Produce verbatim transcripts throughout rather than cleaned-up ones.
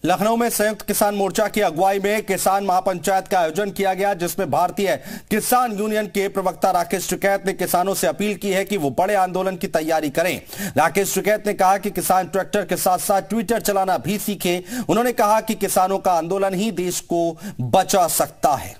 लखनऊ में संयुक्त किसान मोर्चा की अगुवाई में किसान महापंचायत का आयोजन किया गया, जिसमें भारतीय किसान यूनियन के प्रवक्ता राकेश टिकैत ने किसानों से अपील की है कि वो बड़े आंदोलन की तैयारी करें। राकेश टिकैत ने कहा कि किसान ट्रैक्टर के साथ साथ ट्विटर चलाना भी सीखें। उन्होंने कहा कि किसानों का आंदोलन ही देश को बचा सकता है।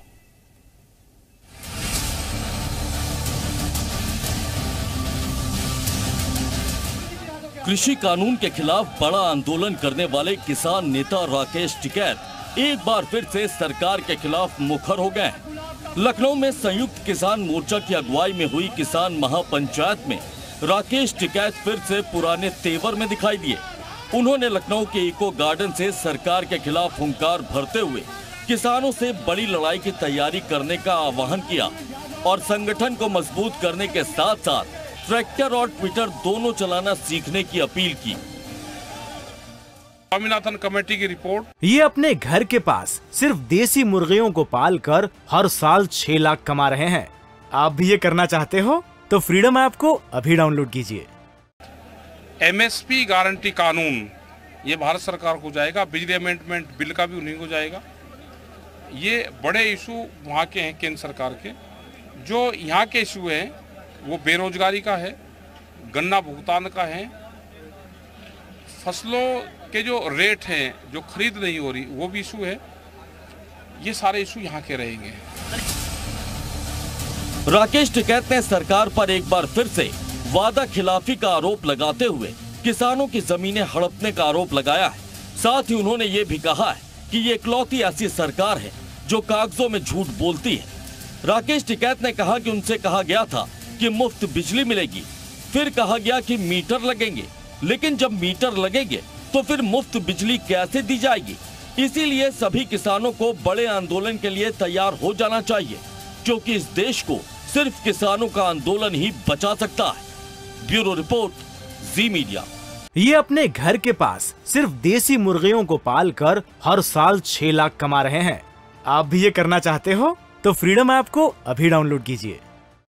कृषि कानून के खिलाफ बड़ा आंदोलन करने वाले किसान नेता राकेश टिकैत एक बार फिर से सरकार के खिलाफ मुखर हो गए। लखनऊ में संयुक्त किसान मोर्चा की अगुवाई में हुई किसान महापंचायत में राकेश टिकैत फिर से पुराने तेवर में दिखाई दिए। उन्होंने लखनऊ के इको गार्डन से सरकार के खिलाफ हुंकार भरते हुए किसानों से बड़ी लड़ाई की तैयारी करने का आह्वान किया और संगठन को मजबूत करने के साथ साथ ट्रैक्टर और ट्विटर दोनों चलाना सीखने की अपील की। स्वामीनाथन कमेटी की रिपोर्ट। ये अपने घर के पास सिर्फ देसी मुर्गियों को पालकर हर साल छह लाख कमा रहे हैं। आप भी ये करना चाहते हो तो फ्रीडम ऐप को अभी डाउनलोड कीजिए। एमएसपी गारंटी कानून ये भारत सरकार को जाएगा, बिजली अमेंडमेंट बिल का भी उन्हीं को जाएगा। ये बड़े इशू वहाँ के हैं केंद्र सरकार के। जो यहाँ के इशू हैं वो बेरोजगारी का है, गन्ना भुगतान का है, फसलों के जो रेट हैं जो खरीद नहीं हो रही वो भी इशू है। ये सारे इशू यहाँ के रहेंगे। राकेश टिकैत ने सरकार पर एक बार फिर से वादा खिलाफी का आरोप लगाते हुए किसानों की जमीनें हड़पने का आरोप लगाया है। साथ ही उन्होंने ये भी कहा है कि ये इकलौती ऐसी सरकार है जो कागजों में झूठ बोलती है। राकेश टिकैत ने कहा कि उनसे कहा गया था कि मुफ्त बिजली मिलेगी, फिर कहा गया कि मीटर लगेंगे, लेकिन जब मीटर लगेंगे तो फिर मुफ्त बिजली कैसे दी जाएगी। इसीलिए सभी किसानों को बड़े आंदोलन के लिए तैयार हो जाना चाहिए, क्योंकि इस देश को सिर्फ किसानों का आंदोलन ही बचा सकता है। Bureau report, Zee media. ये अपने घर के पास सिर्फ देसी मुर्गियों को पालकर हर साल छह लाख कमा रहे हैं। आप भी ये करना चाहते हो तो फ्रीडम ऐप को अभी डाउनलोड कीजिए।